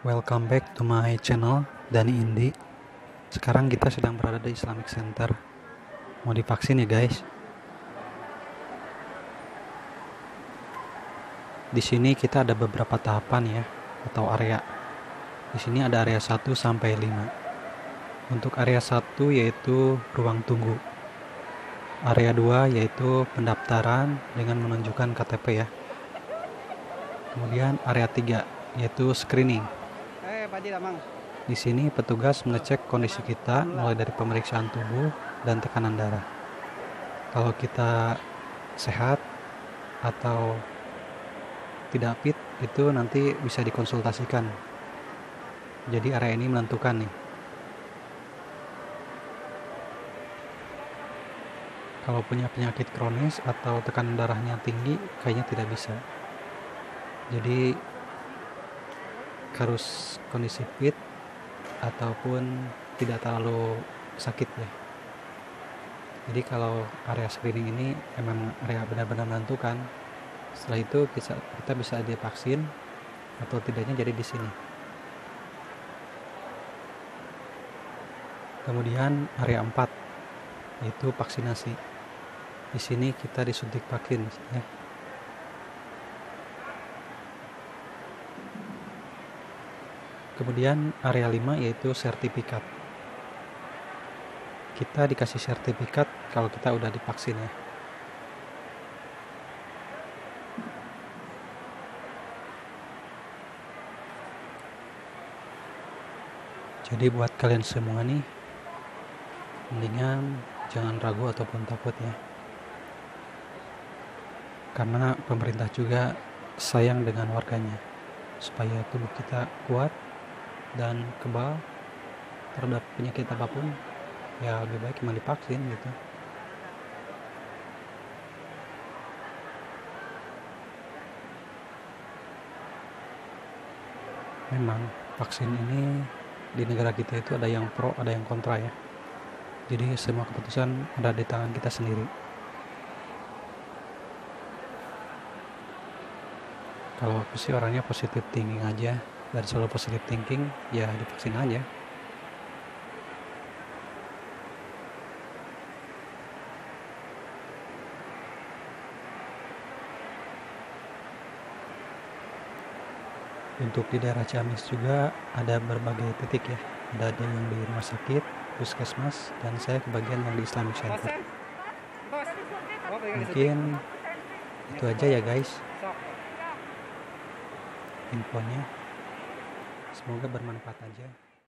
Welcome back to my channel, Dani Indi. Sekarang kita sedang berada di Islamic Center. Mau divaksin ya guys. Di sini kita ada beberapa tahapan ya, atau area. Di sini ada area 1 sampai 5. Untuk area 1 yaitu ruang tunggu. Area 2 yaitu pendaftaran dengan menunjukkan KTP ya. Kemudian area 3 yaitu screening. Di sini petugas mengecek kondisi kita mulai dari pemeriksaan tubuh dan tekanan darah. Kalau kita sehat atau tidak fit itu nanti bisa dikonsultasikan. Jadi area ini menentukan nih. Kalau punya penyakit kronis atau tekanan darahnya tinggi kayaknya tidak bisa. Jadi harus kondisi fit ataupun tidak terlalu sakit ya. Jadi kalau area screening ini memang area benar-benar menentukan. Setelah itu kita bisa divaksin atau tidaknya jadi di sini. Kemudian area 4 yaitu vaksinasi. Di sini kita disuntik vaksin ya. Kemudian area 5 yaitu sertifikat. Kita dikasih sertifikat kalau kita udah divaksin ya. Jadi buat kalian semua nih, mendingan jangan ragu ataupun takut ya. Karena pemerintah juga sayang dengan warganya, supaya tubuh kita kuat dan kebal terhadap penyakit apapun, ya lebih baik emang divaksin gitu. Memang vaksin ini di negara kita itu ada yang pro, ada yang kontra ya. Jadi semua keputusan ada di tangan kita sendiri. Kalau aku sih orangnya positive thinking aja, dan selalu positive thinking, ya divaksin aja. Untuk di daerah Ciamis juga ada berbagai titik ya. Ada yang di rumah sakit, puskesmas, dan saya kebagian yang di Islamic Center. Mungkin itu aja ya guys infonya. Semoga bermanfaat aja.